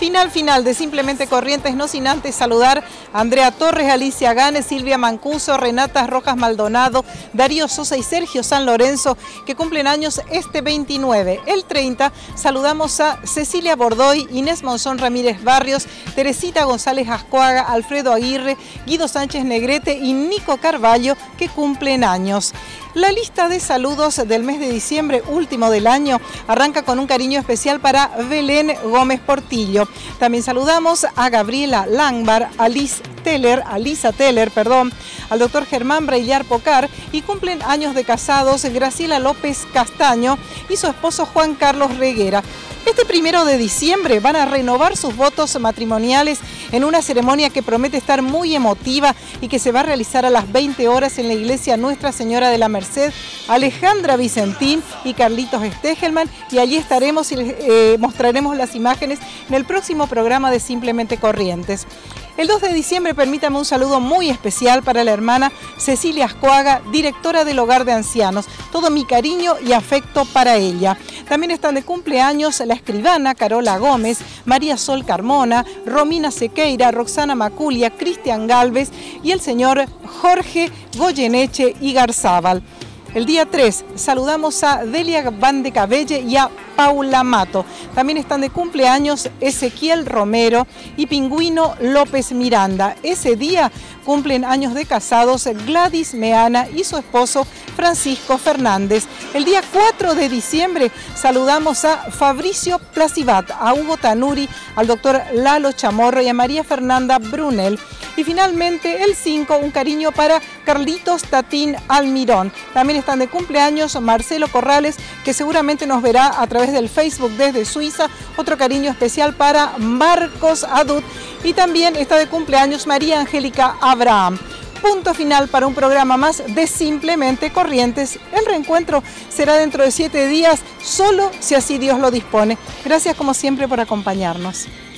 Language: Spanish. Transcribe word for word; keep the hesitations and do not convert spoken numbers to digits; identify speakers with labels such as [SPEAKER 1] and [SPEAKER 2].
[SPEAKER 1] Final, final de Simplemente Corrientes, no sin antes saludar a Andrea Torres, Alicia Ganes, Silvia Mancuso, Renata Rojas Maldonado, Darío Sosa y Sergio San Lorenzo, que cumplen años este veintinueve. El treinta saludamos a Cecilia Bordoy, Inés Monzón Ramírez Barrios, Teresita González Ascuaga, Alfredo Aguirre, Guido Sánchez Negrete y Nico Carballo, que cumplen años. La lista de saludos del mes de diciembre, último del año, arranca con un cariño especial para Belén Gómez Portillo. También saludamos a Gabriela Langbar, a Liz Teller, a Lisa Teller, perdón, al doctor Germán Breillar Pocar, y cumplen años de casados Graciela López Castaño y su esposo Juan Carlos Reguera. Este primero de diciembre van a renovar sus votos matrimoniales en una ceremonia que promete estar muy emotiva y que se va a realizar a las veinte horas en la iglesia Nuestra Señora de la Merced, Alejandra Vicentín y Carlitos Stegelman, y allí estaremos y les eh, mostraremos las imágenes en el próximo programa de Simplemente Corrientes. El dos de diciembre, permítame un saludo muy especial para la hermana Cecilia Ascuaga, directora del Hogar de Ancianos. Todo mi cariño y afecto para ella. También están de cumpleaños la escribana Carola Gómez, María Sol Carmona, Romina Sequeira, Roxana Maculia, Cristian Galvez y el señor Jorge Goyeneche y Garzábal. El día tres saludamos a Delia Van de Cabelle y a Paula Mato. También están de cumpleaños Ezequiel Romero y Pingüino López Miranda. Ese día cumplen años de casados Gladys Meana y su esposo Francisco Fernández. El día cuatro de diciembre saludamos a Fabricio Placibat, a Hugo Tanuri, al doctor Lalo Chamorro y a María Fernanda Brunel. Y finalmente el cinco, un cariño para Carlitos Tatín Almirón. También están de cumpleaños Marcelo Corrales, que seguramente nos verá a través del Facebook desde Suiza. Otro cariño especial para Marcos Adut. Y también está de cumpleaños María Angélica Abraham. Punto final para un programa más de Simplemente Corrientes. El reencuentro será dentro de siete días, solo si así Dios lo dispone. Gracias como siempre por acompañarnos.